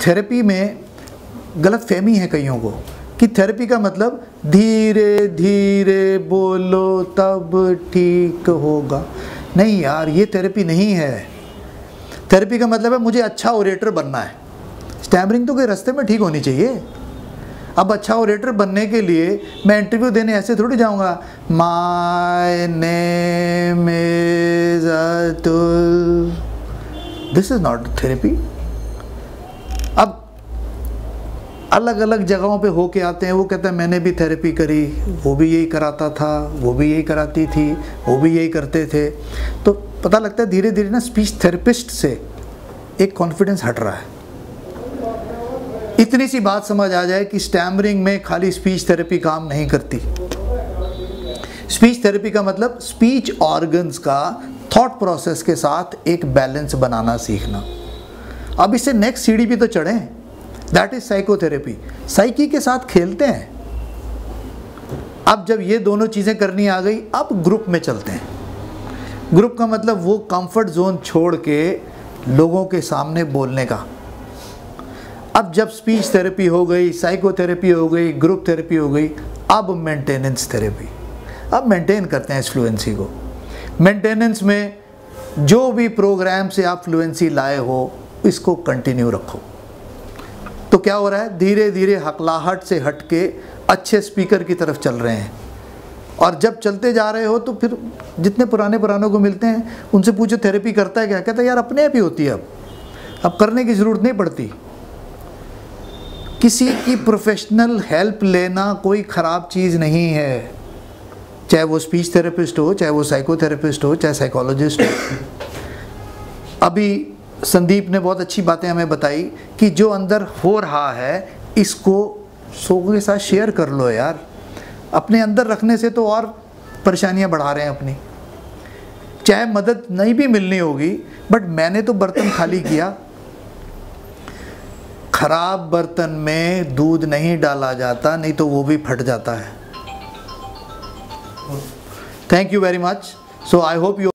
Therapy में गलत फहमी है कईयों को कि थेरेपी का मतलब धीरे धीरे बोलो तब ठीक होगा। नहीं यार, ये थेरेपी नहीं है। थेरेपी का मतलब है मुझे अच्छा ओरेटर बनना है। स्टैमरिंग तो कोई रास्ते में ठीक होनी चाहिए। अब अच्छा ओरेटर बनने के लिए मैं इंटरव्यू देने ऐसे थोड़ी जाऊंगा, my name is Atul, this is not therapy. अब अलग अलग जगहों पे होके आते हैं, वो कहते हैं मैंने भी थेरेपी करी, वो भी यही कराता था, वो भी यही कराती थी, वो भी यही करते थे। तो पता लगता है धीरे धीरे ना स्पीच थेरेपिस्ट से एक कॉन्फिडेंस हट रहा है। इतनी सी बात समझ आ जाए कि स्टैमरिंग में खाली स्पीच थेरेपी काम नहीं करती। स्पीच थेरेपी का मतलब स्पीच ऑर्गन्स का थॉट प्रोसेस के साथ एक बैलेंस बनाना सीखना। अब इससे नेक्स्ट सीढ़ी भी तो चढ़ें, दैट इज साइकोथेरेपी। साइकी के साथ खेलते हैं। अब जब ये दोनों चीज़ें करनी आ गई, अब ग्रुप में चलते हैं। ग्रुप का मतलब वो कंफर्ट जोन छोड़ के लोगों के सामने बोलने का। अब जब स्पीच थेरेपी हो गई, साइकोथेरेपी हो गई, ग्रुप थेरेपी हो गई, अब मेंटेनेंस थेरेपी। अब मेंटेन करते हैं इस फ्लुएंसी को। मेंटेनेंस में जो भी प्रोग्राम से आप फ्लुएंसी लाए हो, इसको कंटिन्यू रखो। तो क्या हो रहा है, धीरे धीरे हकलाहट से हट के अच्छे स्पीकर की तरफ चल रहे हैं। और जब चलते जा रहे हो तो फिर जितने पुरानों को मिलते हैं उनसे पूछो थेरेपी करता है क्या, कहता है यार अपने आप ही होती है, अब करने की ज़रूरत नहीं पड़ती। किसी की प्रोफेशनल हेल्प लेना कोई ख़राब चीज़ नहीं है, चाहे वो स्पीच थेरेपिस्ट हो, चाहे वो साइकोथेरेपिस्ट हो, चाहे साइकोलॉजिस्ट हो। अभी संदीप ने बहुत अच्छी बातें हमें बताई कि जो अंदर हो रहा है इसको लोगों के साथ शेयर कर लो यार। अपने अंदर रखने से तो और परेशानियां बढ़ा रहे हैं अपनी। चाहे मदद नहीं भी मिलनी होगी, बट मैंने तो बर्तन खाली किया। खराब बर्तन में दूध नहीं डाला जाता, नहीं तो वो भी फट जाता है। Thank you very much. So I hope you